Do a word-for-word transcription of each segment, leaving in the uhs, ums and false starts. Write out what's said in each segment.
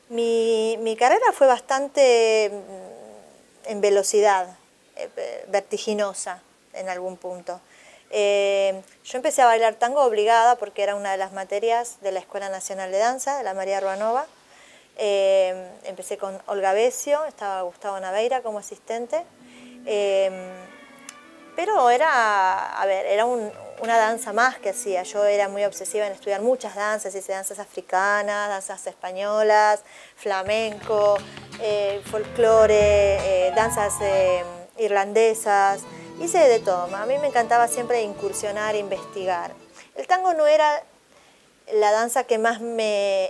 Mi, mi carrera fue bastante en velocidad, eh, vertiginosa en algún punto. Eh, yo empecé a bailar tango obligada porque era una de las materias de la Escuela Nacional de Danza, de la María Ruanova. Eh, empecé con Olga Besio, estaba Gustavo Naveira como asistente. Eh, pero era, a ver, era un, una danza más que hacía. Yo era muy obsesiva en estudiar muchas danzas, hice danzas africanas, danzas españolas, flamenco, eh, folclore, eh, danzas eh, irlandesas, hice de todo. A mí me encantaba siempre incursionar, investigar. El tango no era la danza que más me,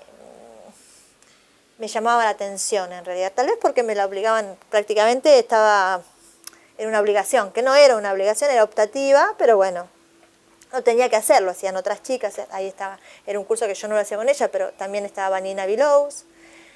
me llamaba la atención en realidad, tal vez porque me la obligaban, prácticamente estaba... Era una obligación, que no era una obligación, era optativa, pero bueno, no tenía que hacerlo, hacían otras chicas, ahí estaba, era un curso que yo no lo hacía con ella, pero también estaba Nina Bilous.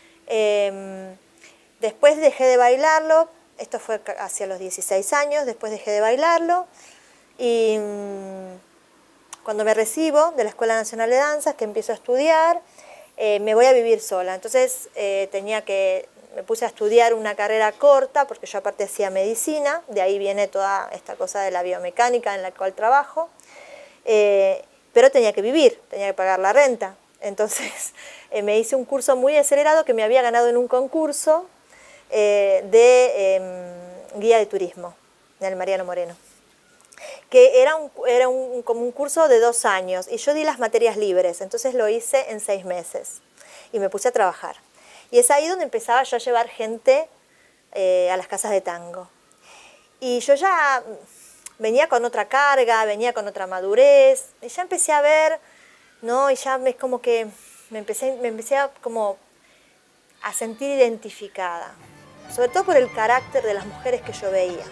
Eh, después dejé de bailarlo, esto fue hacia los dieciséis años, después dejé de bailarlo, y mmm, cuando me recibo de la Escuela Nacional de Danzas, que empiezo a estudiar, eh, me voy a vivir sola, entonces eh, tenía que... Me puse a estudiar una carrera corta, porque yo aparte hacía medicina, de ahí viene toda esta cosa de la biomecánica en la cual trabajo, eh, pero tenía que vivir, tenía que pagar la renta. Entonces eh, me hice un curso muy acelerado que me había ganado en un concurso eh, de eh, guía de turismo, del Mariano Moreno, que era, un, era un, como un curso de dos años, y yo di las materias libres, entonces lo hice en seis meses, y me puse a trabajar. Y es ahí donde empezaba yo a llevar gente eh, a las casas de tango. Y yo ya venía con otra carga, venía con otra madurez, y ya empecé a ver, ¿no? Y ya me, como que me empecé, me empecé a, como a sentir identificada, sobre todo por el carácter de las mujeres que yo veía.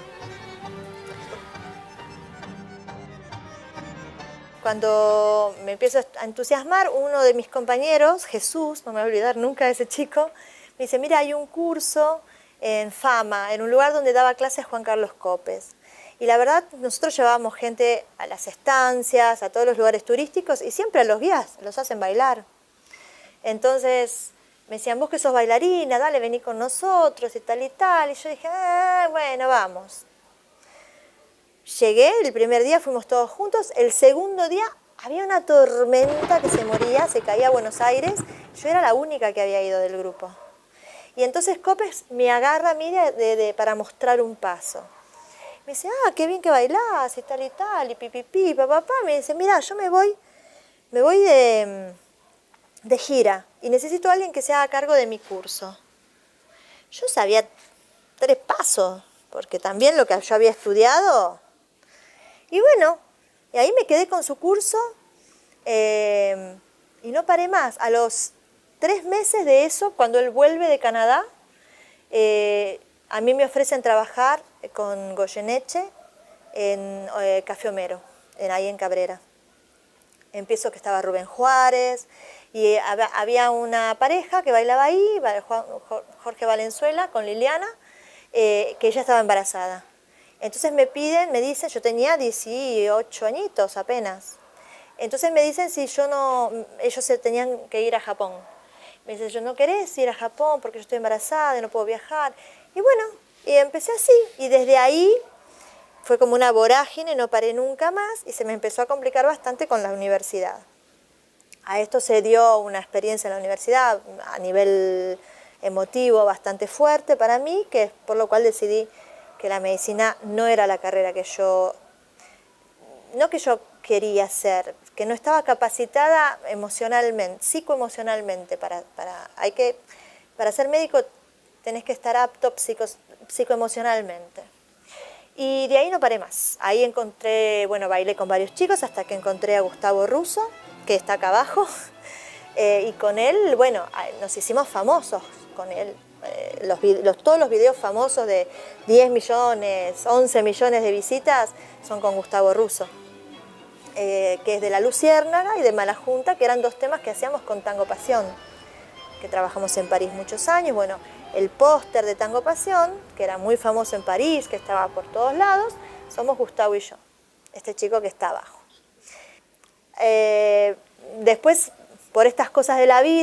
Cuando me empiezo a entusiasmar, uno de mis compañeros, Jesús, no me voy a olvidar nunca de ese chico, me dice, mira, hay un curso en Fama, en un lugar donde daba clases Juan Carlos Copes. Y la verdad, nosotros llevábamos gente a las estancias, a todos los lugares turísticos, y siempre a los guías los hacen bailar. Entonces me decían, vos que sos bailarina, dale, vení con nosotros y tal y tal. Y yo dije, ah, bueno, vamos. Llegué, el primer día fuimos todos juntos, el segundo día había una tormenta que se moría, se caía a Buenos Aires, yo era la única que había ido del grupo. Y entonces Copes me agarra, mira, de, de, para mostrar un paso. Me dice, ah, qué bien que bailás y tal y tal, y pipipi, papá, papá. Me dice, mira, yo me voy, me voy de, de gira y necesito a alguien que se haga cargo de mi curso. Yo sabía tres pasos, porque también lo que yo había estudiado... Y bueno, y ahí me quedé con su curso eh, y no paré más. A los tres meses de eso, cuando él vuelve de Canadá, eh, a mí me ofrecen trabajar con Goyeneche en eh, Café Homero, en, ahí en Cabrera. Empiezo que estaba Rubén Juárez y había una pareja que bailaba ahí, Jorge Valenzuela con Liliana, eh, que ella estaba embarazada. Entonces me piden, me dicen, yo tenía dieciocho añitos apenas. Entonces me dicen si yo no, ellos se tenían que ir a Japón. Me dicen, yo no querés ir a Japón porque yo estoy embarazada y no puedo viajar. Y bueno, y empecé así. Y desde ahí fue como una vorágine, no paré nunca más y se me empezó a complicar bastante con la universidad. A esto se dio una experiencia en la universidad a nivel emotivo bastante fuerte para mí, que es por lo cual decidí que la medicina no era la carrera que yo, no que yo quería hacer, que no estaba capacitada emocionalmente, psicoemocionalmente, para, para, hay que, para ser médico tenés que estar apto psico, psicoemocionalmente. Y de ahí no paré más, ahí encontré, bueno, bailé con varios chicos hasta que encontré a Gustavo Russo, que está acá abajo, eh, y con él, bueno, nos hicimos famosos con él. Eh, los, los, todos los videos famosos de diez millones, once millones de visitas son con Gustavo Russo, eh, que es de La Luciérnaga y de Mala Junta, que eran dos temas que hacíamos con Tango Pasión, que trabajamos en París muchos años. Bueno, el póster de Tango Pasión, que era muy famoso en París, que estaba por todos lados, somos Gustavo y yo, este chico que está abajo. Eh, después, por estas cosas de la vida,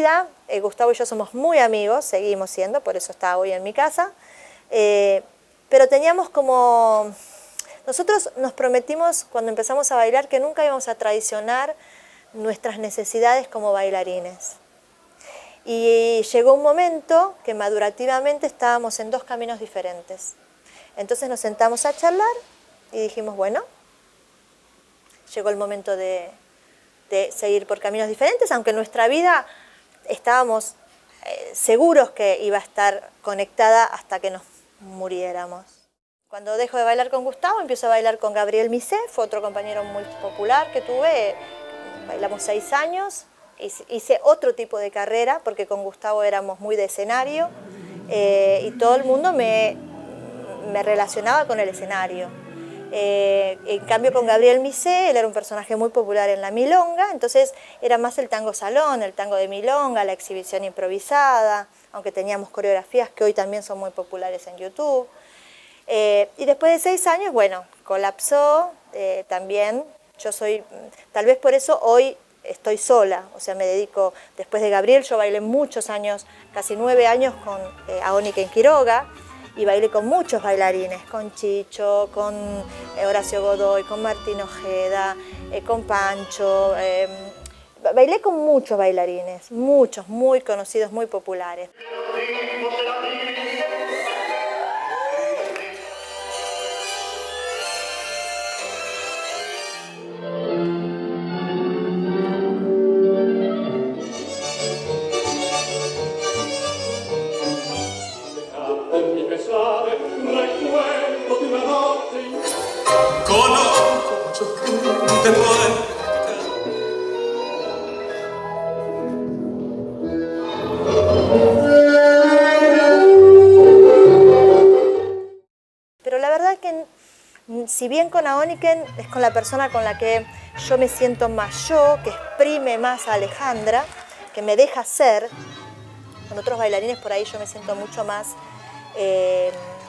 eh, Gustavo y yo somos muy amigos, seguimos siendo, por eso está hoy en mi casa, eh, pero teníamos como... Nosotros nos prometimos cuando empezamos a bailar que nunca íbamos a traicionar nuestras necesidades como bailarines. Y llegó un momento que madurativamente estábamos en dos caminos diferentes. Entonces nos sentamos a charlar y dijimos, bueno, llegó el momento de, de seguir por caminos diferentes, aunque nuestra vida estábamos eh, seguros que iba a estar conectada hasta que nos muriéramos. Cuando dejo de bailar con Gustavo, empiezo a bailar con Gabriel Misé, fue otro compañero muy popular que tuve, bailamos seis años, hice, hice otro tipo de carrera, porque con Gustavo éramos muy de escenario, eh, y todo el mundo me, me relacionaba con el escenario. Eh, en cambio con Gabriel Misé, él era un personaje muy popular en la milonga, entonces era más el tango salón, el tango de milonga, la exhibición improvisada, aunque teníamos coreografías que hoy también son muy populares en YouTube. Eh, y después de seis años, bueno, colapsó eh, también. Yo soy, tal vez por eso hoy estoy sola, o sea, me dedico, después de Gabriel, yo bailé muchos años, casi nueve años con eh, Aoniken Quiroga, y bailé con muchos bailarines, con Chicho, con eh, Horacio Godoy, con Martín Ojeda, eh, con Pancho. Eh, bailé con muchos bailarines, muchos, muy conocidos, muy populares. Pero la verdad que, si bien con Aoniken es con la persona con la que yo me siento más yo, que exprime más a Alejandra, que me deja ser, con otros bailarines por ahí yo me siento mucho más eh,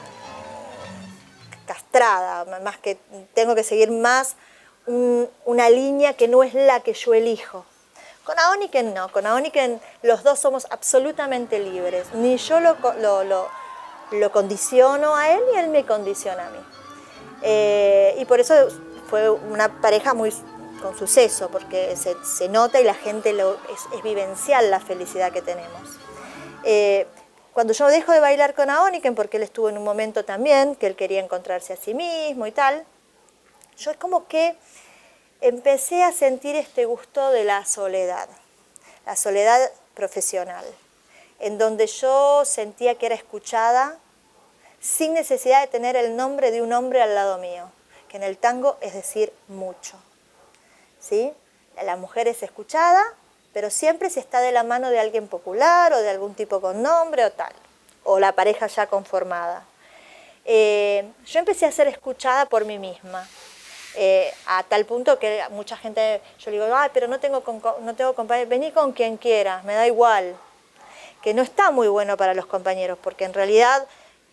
castrada, más que tengo que seguir más un, una línea que no es la que yo elijo. Con Aoniken no, con Aoniken los dos somos absolutamente libres, ni yo lo, lo, lo, lo condiciono a él ni él me condiciona a mí. Eh, y por eso fue una pareja muy con suceso, porque se, se nota y la gente lo, es, es vivencial la felicidad que tenemos. Eh, cuando yo dejo de bailar con Aoniken, porque él estuvo en un momento también que él quería encontrarse a sí mismo y tal, yo es como que empecé a sentir este gusto de la soledad, la soledad profesional, en donde yo sentía que era escuchada sin necesidad de tener el nombre de un hombre al lado mío, que en el tango es decir mucho, ¿sí? La mujer es escuchada, pero siempre si está de la mano de alguien popular o de algún tipo con nombre o tal, o la pareja ya conformada. Eh, yo empecé a ser escuchada por mí misma, eh, a tal punto que mucha gente, yo le digo, ah, pero no tengo, no tengo compañeros, vení con quien quieras, me da igual, que no está muy bueno para los compañeros, porque en realidad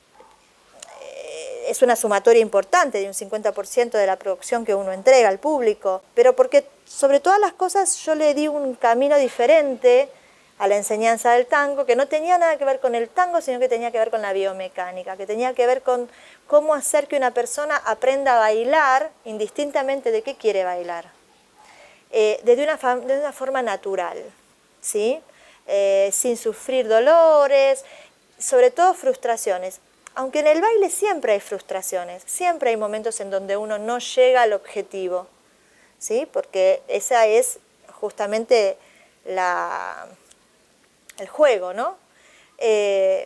es una sumatoria importante de un cincuenta por ciento de la producción que uno entrega al público, pero porque sobre todas las cosas yo le di un camino diferente a la enseñanza del tango, que no tenía nada que ver con el tango, sino que tenía que ver con la biomecánica, que tenía que ver con cómo hacer que una persona aprenda a bailar indistintamente de qué quiere bailar, eh, desde una, de una forma natural, ¿sí? Eh, sin sufrir dolores, sobre todo frustraciones. Aunque en el baile siempre hay frustraciones, siempre hay momentos en donde uno no llega al objetivo, ¿sí? Porque esa es justamente la, el juego, ¿no? Eh,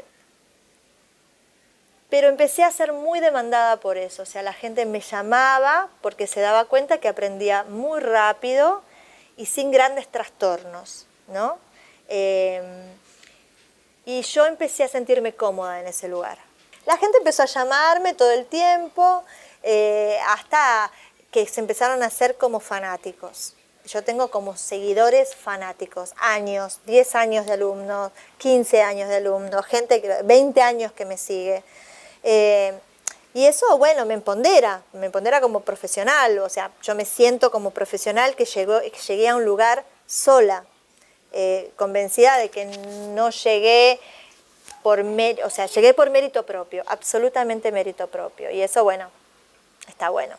pero empecé a ser muy demandada por eso, o sea, la gente me llamaba porque se daba cuenta que aprendía muy rápido y sin grandes trastornos, ¿no? Eh, y yo empecé a sentirme cómoda en ese lugar. La gente empezó a llamarme todo el tiempo, eh, hasta que se empezaron a hacer como fanáticos. Yo tengo como seguidores fanáticos, años, diez años de alumnos, quince años de alumnos, gente que veinte años que me sigue. Eh, y eso, bueno, me empodera, me empodera como profesional, o sea, yo me siento como profesional que, llegó, que llegué a un lugar sola, eh, convencida de que no llegué por mérito, o sea, llegué por mérito propio, absolutamente mérito propio. Y eso, bueno, está bueno.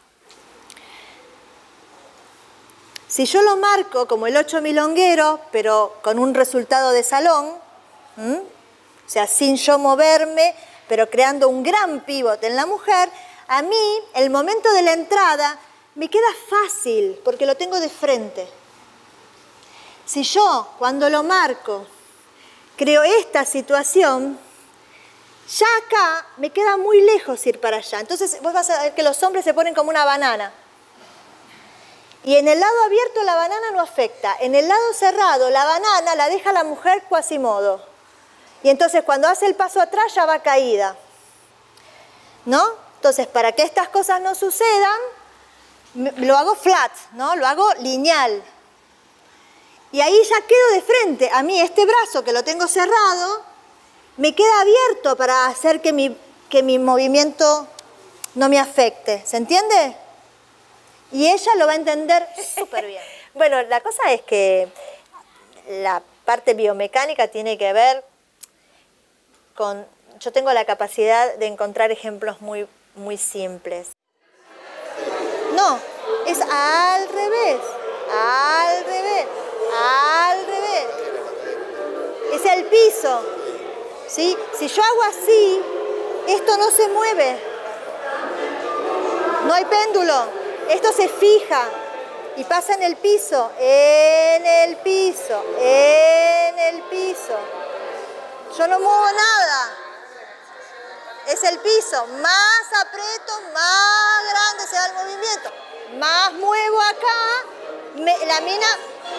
Si yo lo marco como el ocho milonguero, pero con un resultado de salón, ¿m? O sea, sin yo moverme, pero creando un gran pivote en la mujer, a mí, el momento de la entrada, me queda fácil, porque lo tengo de frente. Si yo, cuando lo marco, creo esta situación, ya acá me queda muy lejos ir para allá. Entonces vos vas a ver que los hombres se ponen como una banana. Y en el lado abierto la banana no afecta. En el lado cerrado la banana la deja la mujer quasimodo. Y entonces cuando hace el paso atrás ya va caída. ¿No? Entonces para que estas cosas no sucedan, lo hago flat, ¿no? Lo hago lineal. Y ahí ya quedo de frente. A mí este brazo que lo tengo cerrado, me queda abierto para hacer que mi, que mi movimiento no me afecte. ¿Se entiende? Y ella lo va a entender súper bien. Bueno, la cosa es que la parte biomecánica tiene que ver con... Yo tengo la capacidad de encontrar ejemplos muy, muy simples. No, es al revés, al revés, al revés. Es el piso, ¿sí? Si yo hago así, esto no se mueve. No hay péndulo. Esto se fija y pasa en el piso, en el piso, en el piso. Yo no muevo nada. Es el piso. Más aprieto, más grande se da el movimiento. Más muevo acá, me, la mina...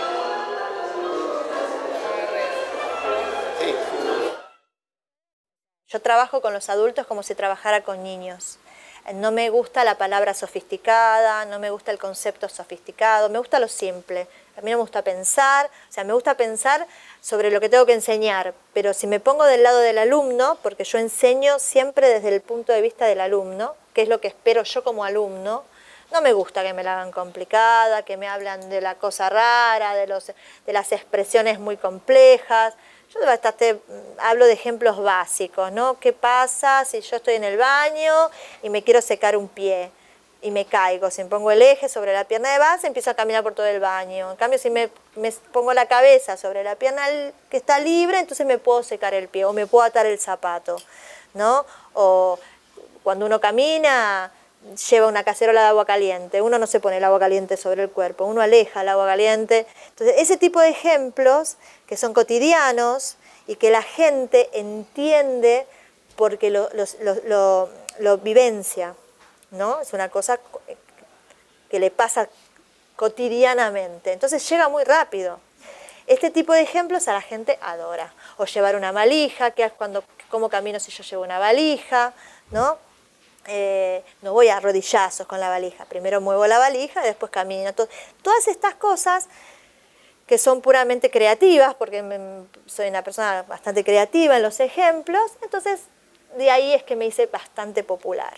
Yo trabajo con los adultos como si trabajara con niños. No me gusta la palabra sofisticada, no me gusta el concepto sofisticado, me gusta lo simple. A mí no me gusta pensar, o sea, me gusta pensar sobre lo que tengo que enseñar, pero si me pongo del lado del alumno, porque yo enseño siempre desde el punto de vista del alumno, que es lo que espero yo como alumno, no me gusta que me la hagan complicada, que me hablan de la cosa rara, de, los, de las expresiones muy complejas. Yo bastante hablo de ejemplos básicos, ¿no? ¿Qué pasa si yo estoy en el baño y me quiero secar un pie y me caigo? Si me pongo el eje sobre la pierna de base, empiezo a caminar por todo el baño. En cambio, si me, me pongo la cabeza sobre la pierna que está libre, entonces me puedo secar el pie o me puedo atar el zapato, ¿no? O cuando uno camina, lleva una cacerola de agua caliente. Uno no se pone el agua caliente sobre el cuerpo, uno aleja el agua caliente. Entonces, ese tipo de ejemplos que son cotidianos y que la gente entiende porque lo, lo, lo, lo, lo vivencia, ¿no? Es una cosa que le pasa cotidianamente. Entonces llega muy rápido. Este tipo de ejemplos a la gente adora. O llevar una valija, que es cuando, cómo camino si yo llevo una valija, ¿no? Eh, no voy a rodillazos con la valija. Primero muevo la valija y después camino. Todo, todas estas cosas que son puramente creativas, porque me, soy una persona bastante creativa en los ejemplos, entonces de ahí es que me hice bastante popular.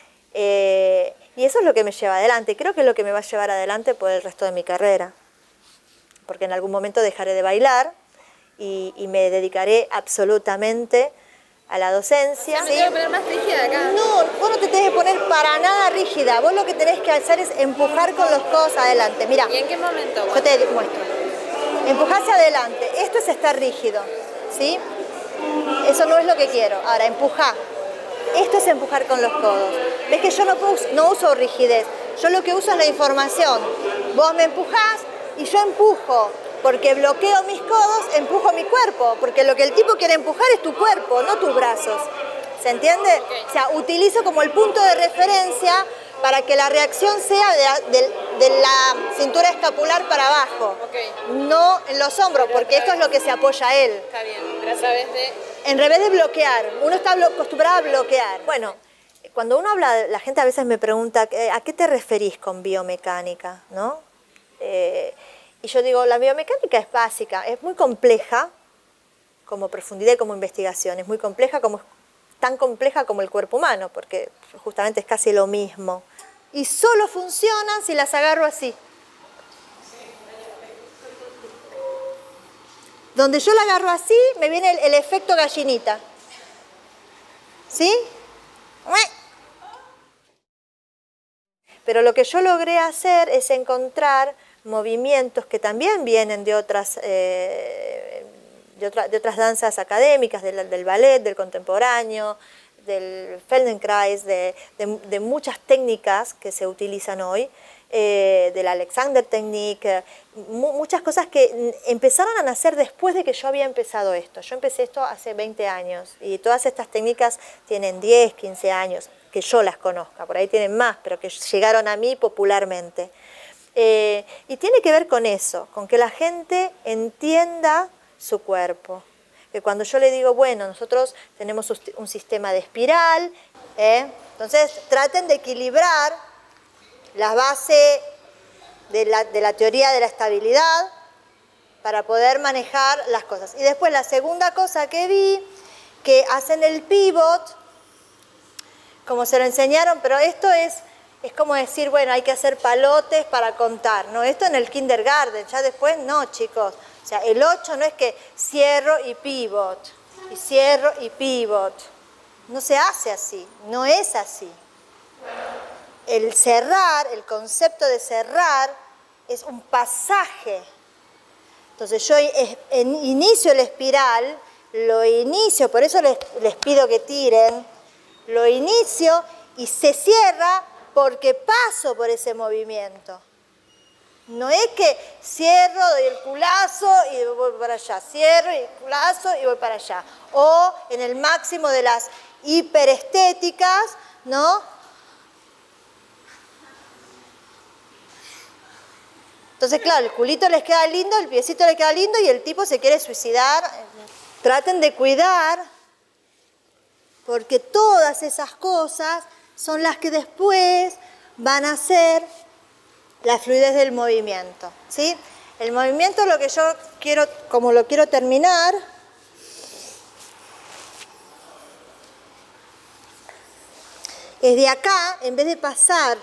Eh, y eso es lo que me lleva adelante. Creo que es lo que me va a llevar adelante por el resto de mi carrera. Porque en algún momento dejaré de bailar y, y me dedicaré absolutamente a la docencia. ¿Me tengo que poner más rígida acá? No, vos no te tenés que poner para nada rígida. Vos lo que tenés que hacer es empujar con los codos adelante. Mirá. ¿Y en qué momento? Yo te muestro. Empujar hacia adelante. Esto es estar rígido, ¿sí? Eso no es lo que quiero. Ahora, empujar. Esto es empujar con los codos. ¿Ves que yo no, uso, no uso rigidez? Yo lo que uso es la información. Vos me empujás y yo empujo. Porque bloqueo mis codos, empujo mi cuerpo. Porque lo que el tipo quiere empujar es tu cuerpo, no tus brazos. ¿Se entiende? Okay. O sea, utilizo como el punto de referencia para que la reacción sea de, de, de la cintura escapular para abajo. Okay. No en los hombros, pero porque esto es lo que se apoya a él. Está bien, pero a través de... En vez de bloquear. Uno está acostumbrado a bloquear. Bueno, cuando uno habla, la gente a veces me pregunta, ¿a qué te referís con biomecánica? ¿No? Eh, y yo digo, la biomecánica es básica, es muy compleja como profundidad y como investigación, es muy compleja, como, tan compleja como el cuerpo humano, porque justamente es casi lo mismo. Y solo funcionan si las agarro así. Donde yo la agarro así, me viene el, el efecto gallinita. ¿Sí? Pero lo que yo logré hacer es encontrar movimientos que también vienen de otras, eh, de, otra, de otras danzas académicas, del, del ballet, del contemporáneo, del Feldenkrais, de, de, de muchas técnicas que se utilizan hoy, eh, del Alexander Technique, eh, mu muchas cosas que empezaron a nacer después de que yo había empezado esto. Yo empecé esto hace veinte años y todas estas técnicas tienen diez, quince años, que yo las conozca, por ahí tienen más, pero que llegaron a mí popularmente. Eh, y tiene que ver con eso, con que la gente entienda su cuerpo. Que cuando yo le digo, bueno, nosotros tenemos un sistema de espiral, ¿eh? Entonces traten de equilibrar la base de la, de la teoría de la estabilidad para poder manejar las cosas. Y después la segunda cosa que vi, que hacen el pivot, como se lo enseñaron, pero esto es, es como decir, bueno, hay que hacer palotes para contar, ¿no? Esto en el kindergarten, ya después no, chicos. O sea, el ocho no es que cierro y pivot, y cierro y pivot. No se hace así, no es así. El cerrar, el concepto de cerrar, es un pasaje. Entonces yo inicio el espiral, lo inicio, por eso les, les pido que tiren, lo inicio y se cierra porque paso por ese movimiento. No es que cierro, doy el culazo y voy para allá, cierro y el culazo y voy para allá. O en el máximo de las hiperestéticas, ¿no? Entonces, claro, el culito les queda lindo, el piecito les queda lindo y el tipo se quiere suicidar. Traten de cuidar, porque todas esas cosas son las que después van a ser la fluidez del movimiento, ¿sí? El movimiento, lo que yo quiero, como lo quiero terminar, es de acá, en vez de pasar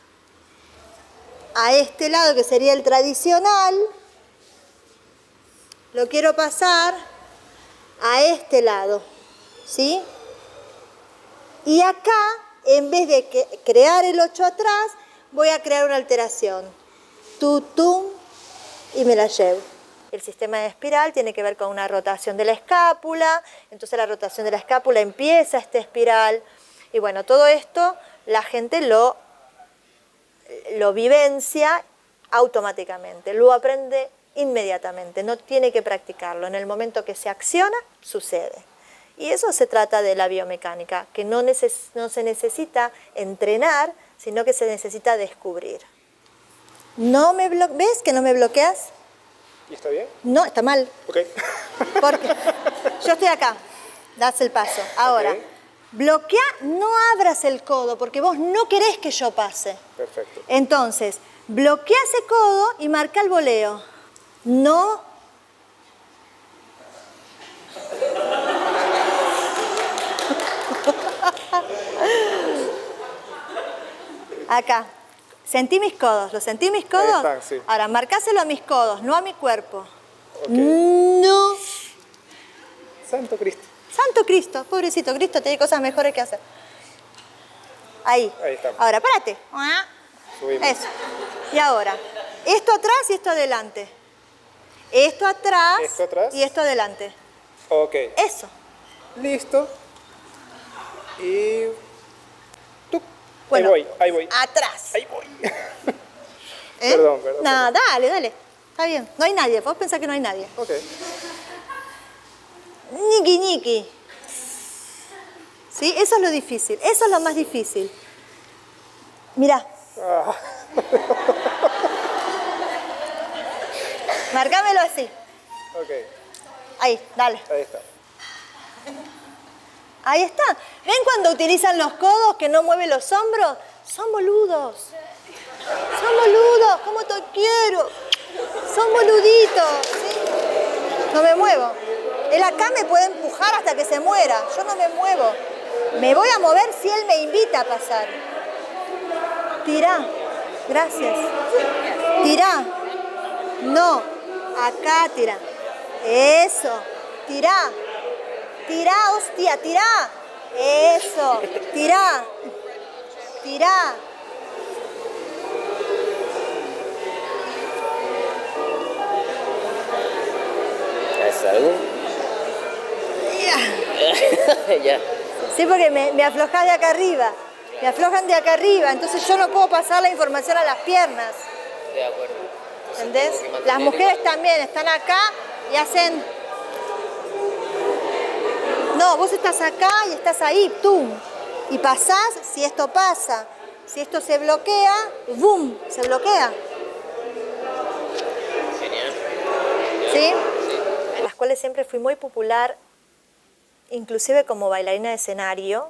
a este lado, que sería el tradicional, lo quiero pasar a este lado, ¿sí? Y acá, en vez de que crear el ocho atrás, voy a crear una alteración. Tutum, y me la llevo. El sistema de espiral tiene que ver con una rotación de la escápula, entonces la rotación de la escápula empieza esta espiral, y bueno, todo esto la gente lo, lo vivencia automáticamente, lo aprende inmediatamente, no tiene que practicarlo. En el momento que se acciona, sucede. Y eso se trata de la biomecánica, que no, neces no se necesita entrenar, sino que se necesita descubrir. No me blo ¿Ves que no me bloqueas? ¿Y está bien? No, está mal. Ok. Porque yo estoy acá, das el paso. Ahora, okay. Bloquea, no abras el codo, porque vos no querés que yo pase. Perfecto. Entonces, bloquea ese codo y marca el voleo. No. Acá. ¿Sentí mis codos? ¿Lo sentí mis codos? Ahí están, sí. Ahora, marcáselo a mis codos, no a mi cuerpo. Okay. No. Santo Cristo. Santo Cristo. Pobrecito Cristo, tiene cosas mejores que hacer. Ahí. Ahí estamos. Ahora, párate. Subimos. Eso. Y ahora, esto atrás y esto adelante. Esto atrás, esto atrás y esto adelante. Ok. Eso. Listo. Y... Bueno, ahí voy, ahí voy. Atrás. Ahí voy. ¿Eh? Perdón, perdón. No, perdón. dale, dale. Está bien. No hay nadie. Vos pensás que no hay nadie. Ok. Ñiqui, ñiqui. ¿Sí? Eso es lo difícil. Eso es lo más difícil. Mirá. Ah. Marcámelo así. Ok. Ahí, dale. Ahí está. Ahí está. ¿Ven cuando utilizan los codos que no mueven los hombros? Son boludos. Son boludos. ¿Cómo te quiero? Son boluditos. ¿Sí? No me muevo. Él acá me puede empujar hasta que se muera. Yo no me muevo. Me voy a mover si él me invita a pasar. Tirá. Gracias. Tirá. No. Acá tirá. Eso. Tirá. Tirá, hostia, tirá. Eso. Tirá. Tirá. ¿Es algo? Ya. Ya. Sí, porque me, me aflojás de acá arriba. Me aflojan de acá arriba, entonces yo no puedo pasar la información a las piernas. De acuerdo. Entonces ¿Entendés? tengo que mantener Las mujeres igual. también están acá y hacen... No, vos estás acá y estás ahí, ¡tum! Y pasás, si esto pasa, si esto se bloquea, ¡boom! Se bloquea. Genial. ¿Sí? Sí. En las cuales siempre fui muy popular, inclusive como bailarina de escenario,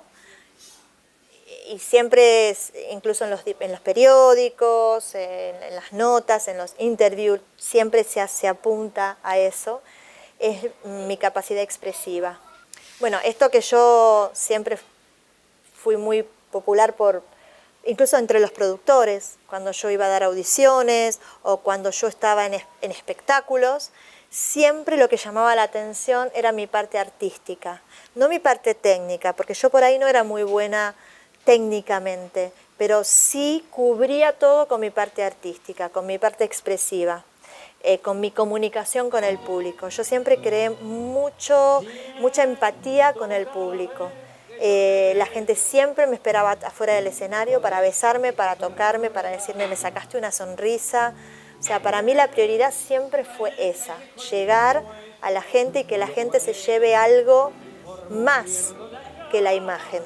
y siempre, incluso en los, en los periódicos, en, en las notas, en los interviews, siempre se, se apunta a eso, es mi capacidad expresiva. Bueno, esto que yo siempre fui muy popular por, incluso entre los productores, cuando yo iba a dar audiciones o cuando yo estaba en, en espectáculos, siempre lo que llamaba la atención era mi parte artística, no mi parte técnica, porque yo por ahí no era muy buena técnicamente, pero sí cubría todo con mi parte artística, con mi parte expresiva, eh, con mi comunicación con el público. Yo siempre creé mucho, mucha empatía con el público. Eh, la gente siempre me esperaba afuera del escenario para besarme, para tocarme, para decirme me sacaste una sonrisa. O sea, para mí la prioridad siempre fue esa, llegar a la gente y que la gente se lleve algo más que la imagen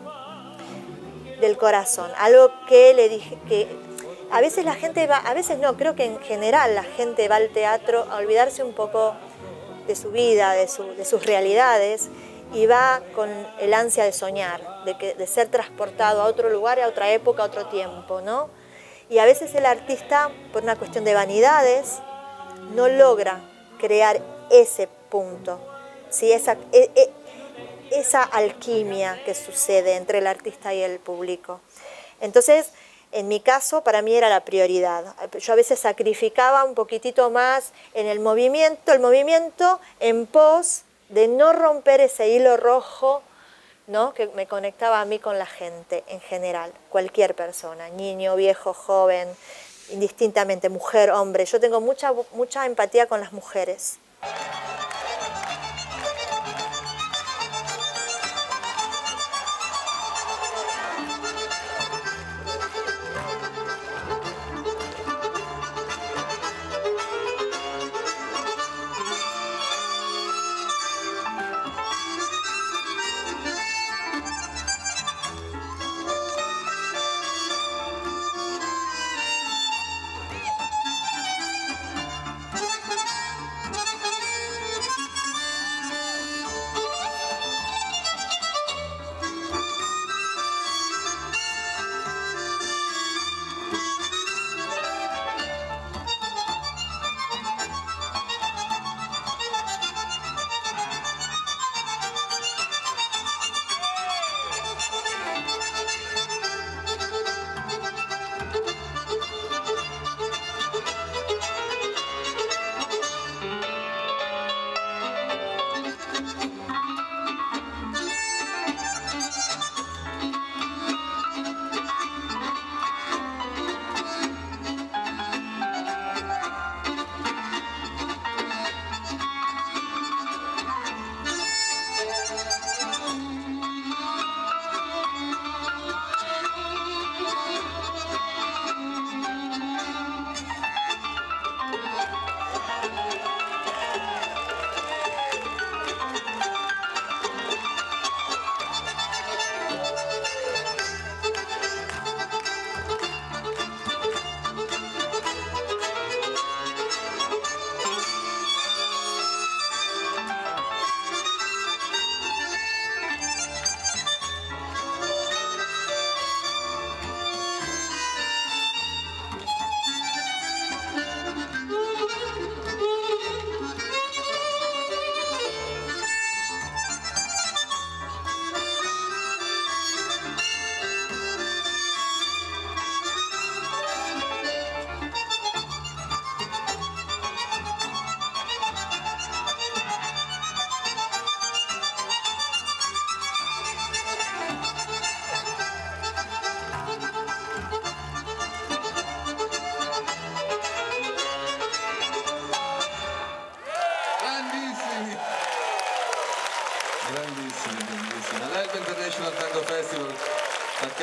del corazón, algo que le dije que a veces la gente va, a veces no, creo que en general la gente va al teatro a olvidarse un poco de su vida, de, su, de sus realidades y va con el ansia de soñar, de, que, de ser transportado a otro lugar, a otra época, a otro tiempo, ¿no? Y a veces el artista, por una cuestión de vanidades, no logra crear ese punto, ¿sí? Esa, e, e, esa alquimia que sucede entre el artista y el público. Entonces, en mi caso, para mí era la prioridad. Yo a veces sacrificaba un poquitito más en el movimiento, el movimiento en pos de no romper ese hilo rojo, ¿no? Que me conectaba a mí con la gente en general, cualquier persona, niño, viejo, joven, indistintamente, mujer, hombre. Yo tengo mucha, mucha empatía con las mujeres.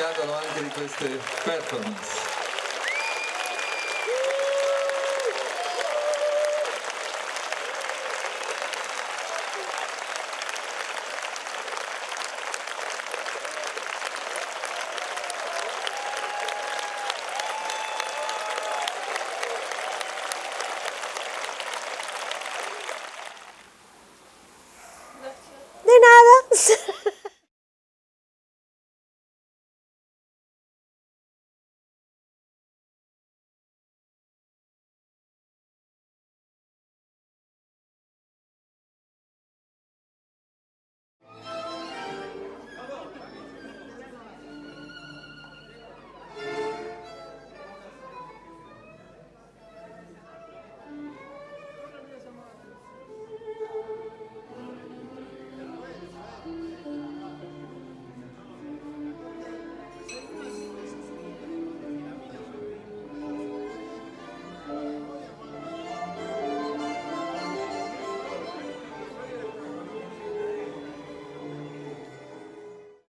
scandalo anche di queste performance.